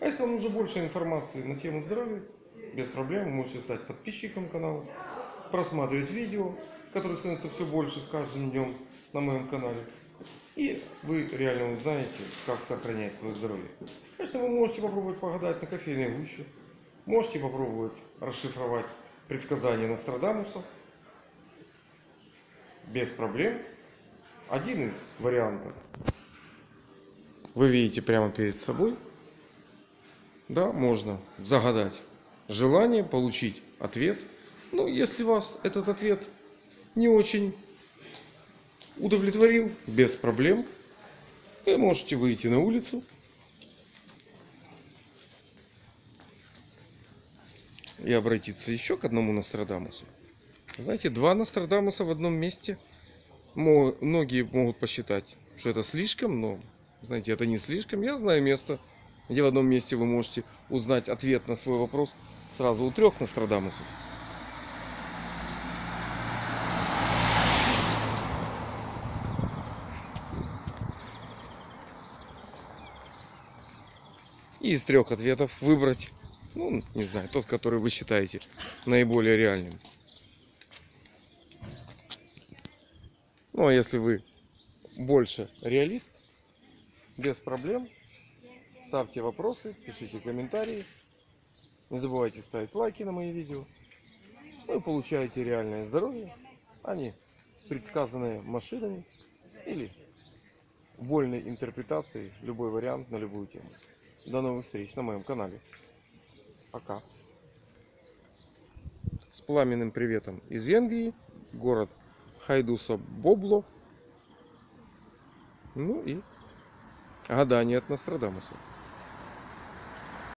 А если вам нужно больше информации на тему здоровья, без проблем вы можете стать подписчиком канала, просматривать видео, которые становятся все больше с каждым днем на моем канале. И вы реально узнаете, как сохранять свое здоровье. Конечно, вы можете попробовать погадать на кофейной гуще. Можете попробовать расшифровать предсказания Нострадамуса. Без проблем. Один из вариантов вы видите прямо перед собой. Да, можно загадать желание, получить ответ. Но если вас этот ответ не очень удовлетворил, без проблем, вы можете выйти на улицу и обратиться еще к одному Нострадамусу. Знаете, два Нострадамуса в одном месте. Многие могут посчитать, что это слишком, но, знаете, это не слишком. Я знаю место, где в одном месте вы можете узнать ответ на свой вопрос сразу у трех Нострадамусов. И из трех ответов выбрать, ну, не знаю, тот, который вы считаете наиболее реальным. Ну, а если вы больше реалист, без проблем, ставьте вопросы, пишите комментарии. Не забывайте ставить лайки на мои видео. Вы получаете реальное здоровье, а не предсказанное машинами или вольной интерпретацией любой вариант на любую тему. До новых встреч на моем канале. Пока. С пламенным приветом из Венгрии, город Хайдуса-Бобло. Ну и гадание от Нострадамуса.